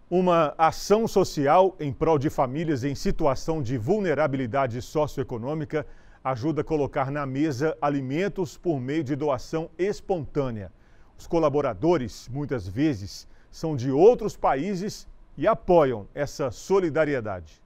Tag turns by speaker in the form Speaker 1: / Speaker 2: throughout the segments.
Speaker 1: Uma ação social em prol de famílias em situação de vulnerabilidade socioeconômica ajuda a colocar na mesa alimentos por meio de doação espontânea. Os colaboradores, muitas vezes, são de outros países e apoiam essa solidariedade.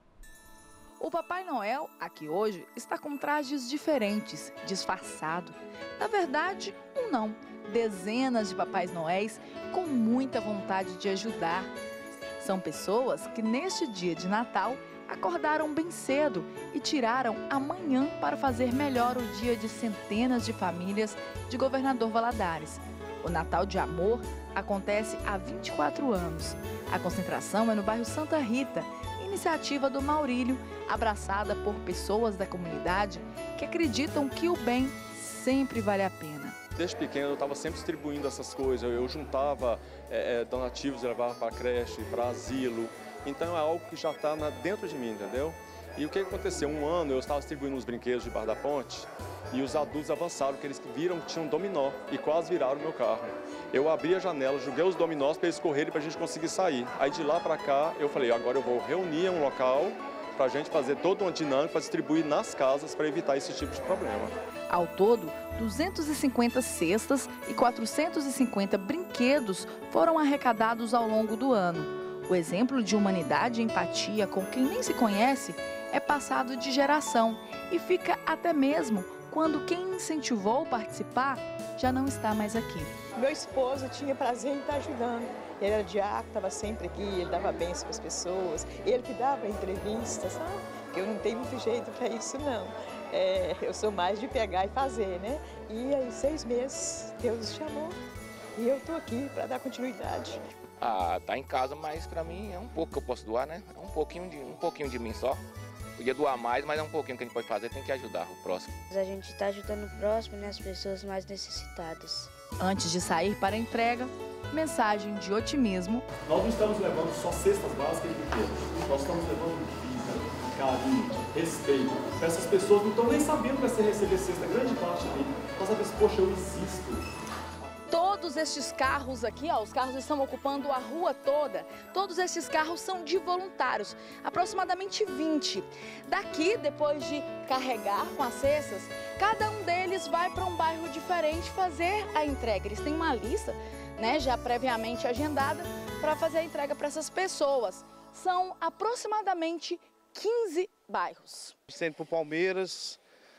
Speaker 2: O Papai Noel, aqui hoje, está com trajes diferentes, disfarçado. Na verdade, não. Dezenas de Papais Noéis com muita vontade de ajudar. São pessoas que neste dia de Natal acordaram bem cedo e tiraram amanhã para fazer melhor o dia de centenas de famílias de Governador Valadares. O Natal de Amor acontece há 24 anos. A concentração é no bairro Santa Rita, iniciativa do Maurílio, abraçada por pessoas da comunidade que acreditam que o bem sempre vale a pena.
Speaker 3: Desde pequeno eu estava sempre distribuindo essas coisas, eu juntava donativos e levava para a creche, para asilo, então é algo que já está dentro de mim, entendeu? E o que aconteceu? Um ano eu estava distribuindo os brinquedos debaixo da ponte e os adultos avançaram, porque eles viram que tinha um dominó e quase viraram o meu carro. Eu abri a janela, joguei os dominós para eles correrem para a gente conseguir sair. Aí de lá para cá eu falei, agora eu vou reunir um local para a gente fazer toda uma dinâmica para distribuir nas casas para evitar esse tipo de problema.
Speaker 2: Ao todo, 250 cestas e 450 brinquedos foram arrecadados ao longo do ano. O exemplo de humanidade e empatia com quem nem se conhece é passado de geração e fica até mesmo quando quem incentivou participar já não está mais aqui.
Speaker 4: Meu esposo tinha prazer em estar ajudando. Ele era diácono, estava sempre aqui, ele dava bênção para as pessoas, ele que dava entrevistas, sabe? Eu não tenho muito jeito para isso, não. Eu sou mais de pegar e fazer, né? E aí, 6 meses, Deus chamou e eu estou aqui para dar continuidade.
Speaker 5: Tá em casa, mas para mim é um pouco que eu posso doar, né? É um pouquinho de mim só. Podia doar mais, mas é um pouquinho que a gente pode fazer, tem que ajudar o próximo.
Speaker 6: A gente está ajudando o próximo, né, as pessoas mais necessitadas.
Speaker 2: Antes de sair para a entrega, mensagem de otimismo.
Speaker 7: Nós não estamos levando só cestas básicas e brinquedos, nós estamos levando vida, carinho, respeito. Essas pessoas não estão nem sabendo que vai ser receber cesta, grande parte ali. Nós sabemos, poxa, eu existo.
Speaker 2: Todos estes carros aqui, ó, os carros estão ocupando a rua toda. Todos estes carros são de voluntários, aproximadamente 20. Daqui, depois de carregar com as cestas, cada um deles vai para um bairro diferente fazer a entrega. Eles têm uma lista, né, já previamente agendada para fazer a entrega para essas pessoas. São aproximadamente 15 bairros.
Speaker 8: Sendo para o Palmeiras,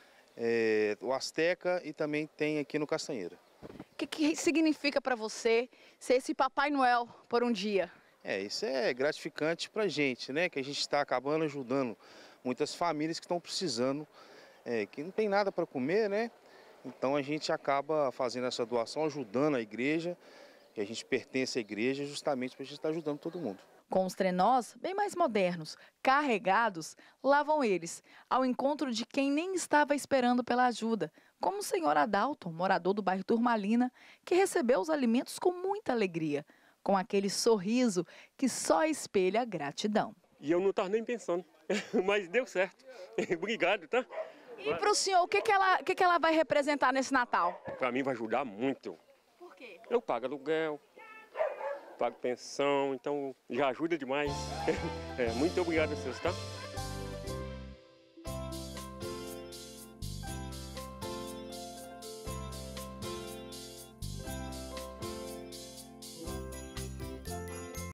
Speaker 8: o Azteca e também tem aqui no Castanheira.
Speaker 2: O que significa para você ser esse Papai Noel por um dia?
Speaker 8: Isso é gratificante para a gente, né? Que a gente está acabando ajudando muitas famílias que estão precisando, que não tem nada para comer, né? Então a gente acaba fazendo essa doação, ajudando a igreja, que a gente pertence à igreja justamente para a gente estar ajudando todo mundo.
Speaker 2: Com os trenós bem mais modernos, carregados, lá vão eles, ao encontro de quem nem estava esperando pela ajuda, como o senhor Adalton, morador do bairro Turmalina, que recebeu os alimentos com muita alegria, com aquele sorriso que só espelha gratidão.
Speaker 9: E eu não estava nem pensando, mas deu certo. Obrigado, tá?
Speaker 2: E para o senhor, o que ela vai representar nesse Natal?
Speaker 9: Para mim vai ajudar muito.
Speaker 2: Por quê?
Speaker 9: Eu pago aluguel, pago pensão, então já ajuda demais. Muito obrigado a vocês, tá?